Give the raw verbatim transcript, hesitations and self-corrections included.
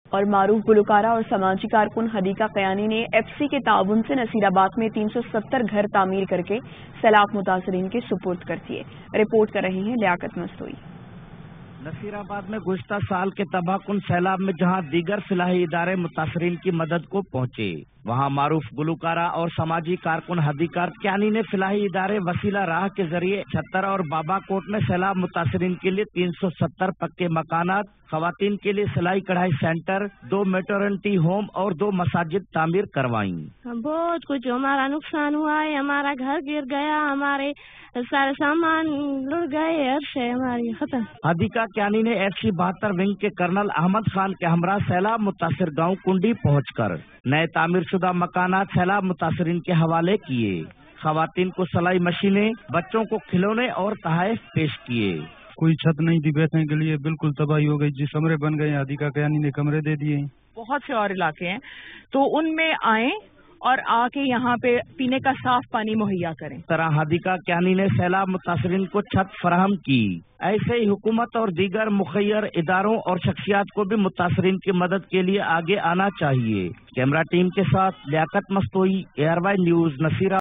اور معروف گلوکارہ اور سماجی کارکن حدیقہ قیانی نے ایف سی کے تعاون سے نصیر آباد میں تین سو ستر گھر تعمیر کر کے سیلاب متاثرین کے سپرد کر دیے۔ رپورٹ کر رہے ہیں لیاقت مستوئی۔ نصیر آباد میں گزشتہ سال کے تباہ کن سیلاب میں جہاں دیگر فلاحی ادارے متاثرین کی مدد کو پہنچے، وہاں معروف گلوکارہ اور سماجی کارکن حدیقہ قیانی نے فلاحی ادارے وسیلہ راہ کے ذریعے چھتر اور بابا کوٹ میں سیلاب متاثرین کے لیے تین سو ستر پکے مکانات، خواتین کے لیے سلائی کڑھائی سینٹر، دو میٹرنٹی ہوم اور دو مساجد تعمیر کروائیں۔ بہت کچھ ہمارا نقصان ہوا ہے، ہمارا گھر گر گیا، ہمارے سارے سامان لٹ گئے، عرش ہے ہماری ختم۔ حدیقہ قیانی نے ایف سی بہتر ونگ کے کرنل احمد خان کے ہمراہ سیلاب متاثر گاؤں کنڈی پہنچ کر نئے تعمیر شدہ مکانات سیلاب متاثرین کے حوالے کیے، خواتین کو سلائی مشینیں، بچوں کو کھلونے اور تحائف پیش کیے۔ کوئی چھت نہیں تھی بیٹھنے کے لیے، بالکل تباہی ہو گئی، جس کمرے بن گئے حدیقہ قیانی نے کمرے دے دیے۔ بہت سے اور علاقے ہیں تو ان میں آئیں اور آ کے یہاں پہ پینے کا صاف پانی مہیا کریں۔ طرح حدیقہ قیانی نے سیلاب متاثرین کو چھت فراہم کی، ایسے ہی حکومت اور دیگر مخیر اداروں اور شخصیات کو بھی متاثرین کی مدد کے لیے آگے آنا چاہیے۔ کیمرہ ٹیم کے ساتھ Liaquat Mastoi, A R Y news, Naseer